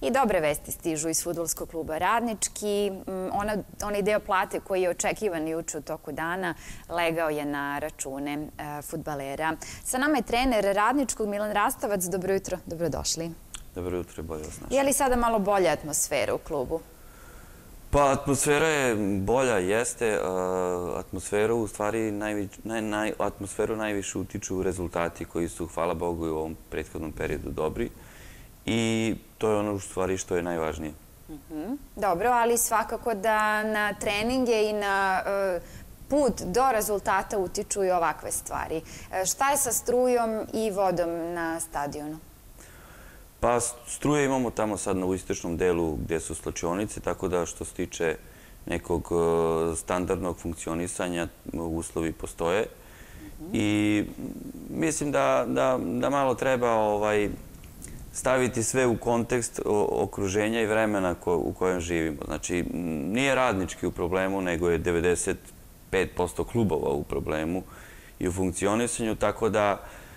I dobre vesti stižu iz fudbalskog kluba Radnički. Onaj deo plate koji je očekivan juče u toku dana legao je na račune fudbalera. Sa nama je trener Radničkog Milan Rastavac. Dobro jutro, dobrodošli. Dobro jutro, bolje vas našli. Je li sada malo bolja atmosfera u klubu? Pa atmosfera je bolja, jeste. Atmosferu u stvari atmosferu najviše utiču rezultati koji su, hvala Bogu, u ovom prethodnom periodu dobri. I to je ono u stvari što je najvažnije. Dobro, ali svakako da na treninge i na put do rezultata utiču i ovakve stvari. Šta je sa strujom i vodom na stadionu? Pa struje imamo tamo sad u istočnom delu gde su slačionice, tako da što se tiče nekog standardnog funkcionisanja uslovi postoje. I mislim da malo treba staviti sve u kontekst okruženja i vremena u kojem živimo. Znači, nije Radnički u problemu, nego je 95% klubova u problemu i u funkcionisanju, tako da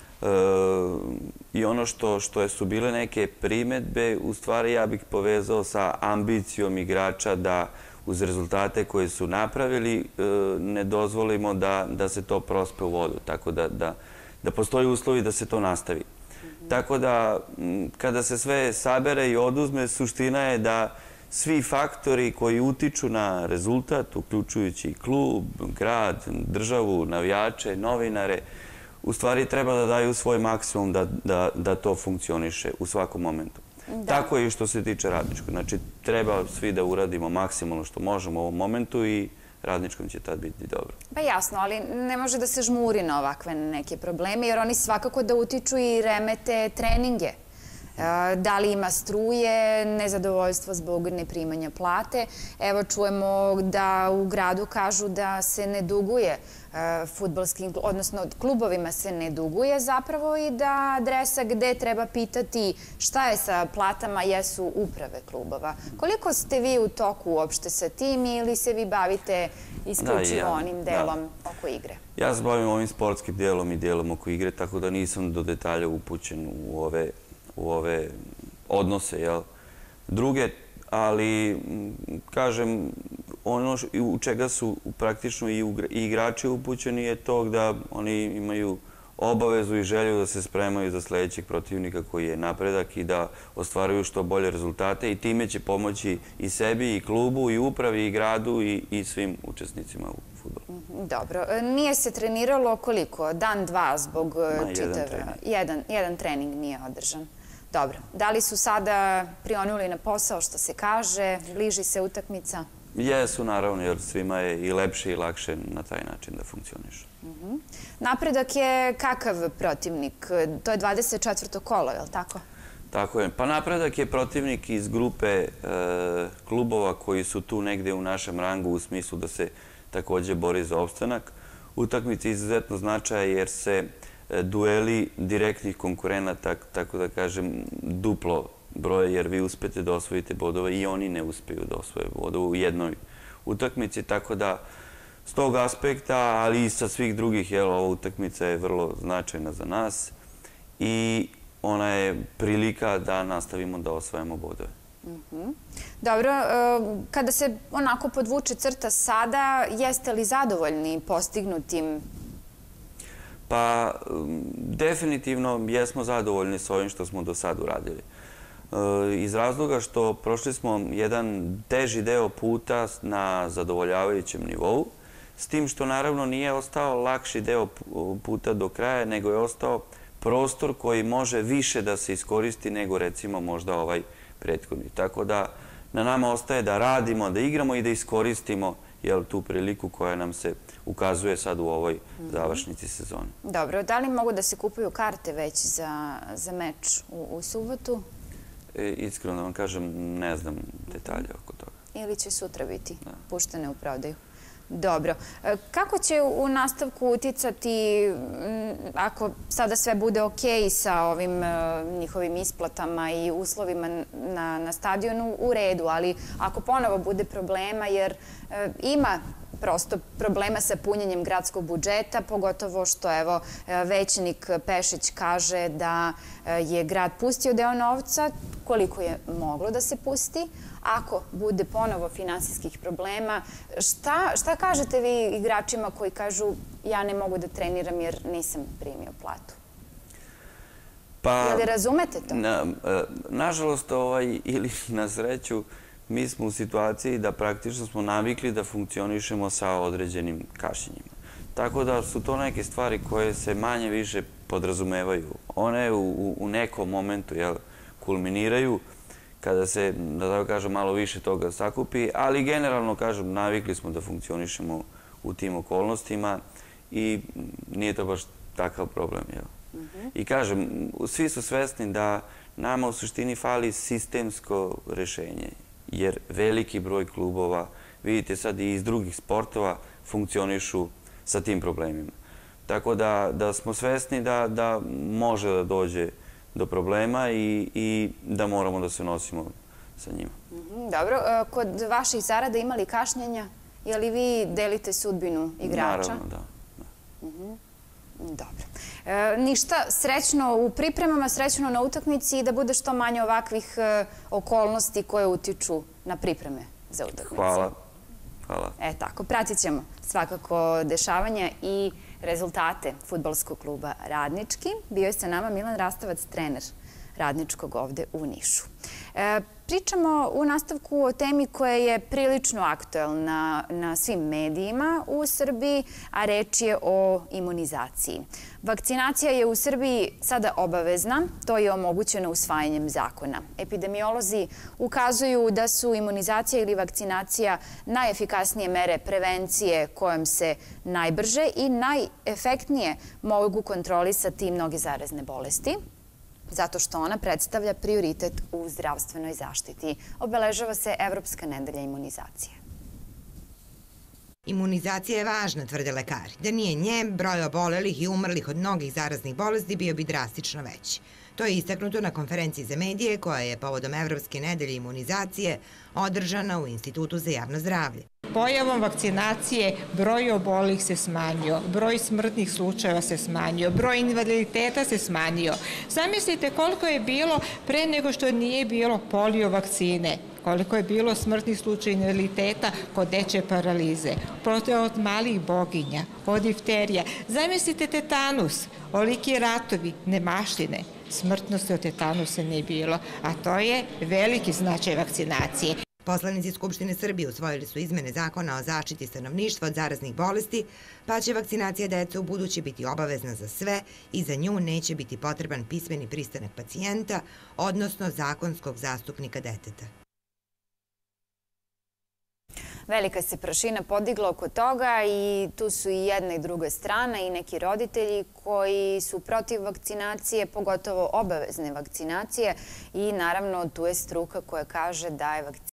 i ono što su bile neke primedbe, u stvari ja bih povezao sa ambicijom igrača da uz rezultate koje su napravili ne dozvolimo da se to prospe u vodu, tako da postoji uslovi da se to nastavi. Tako da, kada se sve sabere i oduzme, suština je da svi faktori koji utiču na rezultat, uključujući klub, grad, državu, navijače, novinare, u stvari treba da daju svoj maksimum da to funkcioniše u svakom momentu. Tako je i što se tiče Radničkog. Znači, treba svi da uradimo maksimalno što možemo u ovom momentu i Radničkom će tad biti dobro. Pa jasno, ali ne može da se žmuri na ovakve neke probleme, jer oni svakako da utiču i remete treninge. Da li ima struje, nezadovoljstvo zbog neprimanja plate. Evo čujemo da u gradu kažu da se ne duguje fudbalskim, odnosno klubovima se ne duguje zapravo i da adresa gde treba pitati šta je sa platama jesu uprave klubova. Koliko ste vi u toku uopšte sa tim ili se vi bavite isključivo onim delom oko igre? Ja se bavim ovim sportskim delom i delom oko igre, tako da nisam do detalja upućen u ove odnose druge, ali kažem, ono u čega su praktično i igrači upućeni je to da oni imaju obavezu i želju da se spremaju za sledećeg protivnika koji je napredak i da ostvaruju što bolje rezultate i time će pomoći i sebi, i klubu, i upravi, i gradu, i svim učesnicima u fudbalu. Dobro. Nije se treniralo koliko? Dan, dva zbog čitave? Jedan trening nije održan. Dobro. Da li su sada prionuli na posao, što se kaže? Bliži se utakmica? Jesu, naravno, jer svima je i lepše i lakše na taj način da funkcionišu. Napredak je kakav protivnik? To je 24. kolo, je li tako? Tako je. Pa Napredak je protivnik iz grupe klubova koji su tu negde u našem rangu u smislu da se takođe bori za opstanak. Utakmica je izuzetno značaja jer se dueli direktnih konkurenata, tako da kažem, duplo broje, jer vi uspete da osvojite bodove i oni ne uspeju da osvoje bodove u jednoj utakmici, tako da s tog aspekta, ali i sa svih drugih, ova utakmica je vrlo značajna za nas i ona je prilika da nastavimo da osvajamo bodove. Dobro, kada se onako podvuče crta sada, jeste li zadovoljni postignutim? Pa, definitivno jesmo zadovoljni s ovim što smo do sad uradili. Iz razloga što prošli smo jedan teži deo puta na zadovoljavajućem nivou, s tim što naravno nije ostao lakši deo puta do kraja, nego je ostao prostor koji može više da se iskoristi nego recimo možda ovaj prethodni. Tako da na nama ostaje da radimo, da igramo i da iskoristimo tu priliku koja nam se ukazuje sad u ovoj završnici sezone. Dobro, da li mogu da se kupuju karte već za meč u subotu? Iskreno da vam kažem, ne znam detalje oko toga. Ili će sutra biti puštene u prodaju? Dobro. Kako će u nastavku uticati, ako sada sve bude okej sa ovim njihovim isplatama i uslovima na stadionu, u redu, ali ako ponovo bude problema, jer ima prosto problema sa punjenjem gradskog budžeta, pogotovo što evo većnik Pešić kaže da je grad pustio deo novca koliko je moglo da se pusti. Ako bude ponovo finansijskih problema, šta kažete vi igračima koji kažu ja ne mogu da treniram jer nisam primio platu? Jel razumete to? Nažalost, ili na sreću, mi smo u situaciji da praktično smo navikli da funkcionišemo sa određenim kašnjenjima. Tako da su to neke stvari koje se manje više podrazumevaju. One u nekom momentu kulminiraju kada se, da tako kažem, malo više toga sakupi, ali generalno, kažem, navikli smo da funkcionišemo u tim okolnostima i nije to baš takav problem. I kažem, svi su svesni da nama u suštini fali sistemsko rešenje, jer veliki broj klubova, vidite sad i iz drugih sportova, funkcionišu sa tim problemima. Tako da smo svesni da može da dođe do problema i da moramo da se nosimo sa njima. Dobro. Kod vaših zarada ima li kašnjenja? Je li vi delite sudbinu igrača? Naravno, da. Dobro. Ništa, srećno u pripremama, srećno na utakmici i da bude što manje ovakvih okolnosti koje utiču na pripreme za utakmicu. Hvala. Tako, pratit ćemo svakako dešavanja i rezultate fudbalskog kluba Radnički. Bio je sa nama Milan Rastavac, trener Radničkog ovde u Nišu. Pričamo u nastavku o temi koja je prilično aktuelna na svim medijima u Srbiji, a reč je o imunizaciji. Vakcinacija je u Srbiji sada obavezna, to je omogućeno usvajanjem zakona. Epidemiolozi ukazuju da su imunizacija ili vakcinacija najefikasnije mere prevencije kojom se najbrže i najefektnije mogu kontrolisati mnoge zarazne bolesti, zato što ona predstavlja prioritet u zdravstvenoj zaštiti. Obeležava se Evropska nedelja imunizacije. Imunizacija je važna, tvrde lekari. Da nije nje, broj obolelih i umrlih od mnogih zaraznih bolesti bio bi drastično veći. To je istaknuto na konferenciji za medije koja je povodom Evropske nedelje imunizacije održana u Institutu za javno zdravlje. Pojavom vakcinacije broj obolelih se smanjio, broj smrtnih slučajeva se smanjio, broj invaliditeta se smanjio. Zamislite koliko je bilo pre nego što nije bilo polio vakcine, koliko je bilo smrtnih slučajeva invaliditeta kod dečje paralize, od malih boginja, od difterija. Zamislite tetanus, oliki ratovi, nemaštine. Smrtnosti od tetanusa nije bilo, a to je veliki značaj vakcinacije. Poslanici Skupštine Srbije usvojili su izmene zakona o zaštiti stanovništva od zaraznih bolesti, pa će vakcinacija dece u buduće biti obavezna za sve i za nju neće biti potreban pismeni pristanak pacijenta, odnosno zakonskog zastupnika deteta. Velika se prašina podigla oko toga i tu su i jedna i druga strana i neki roditelji koji su protiv vakcinacije, pogotovo obavezne vakcinacije i naravno tu je struka koja kaže da je vakcinacija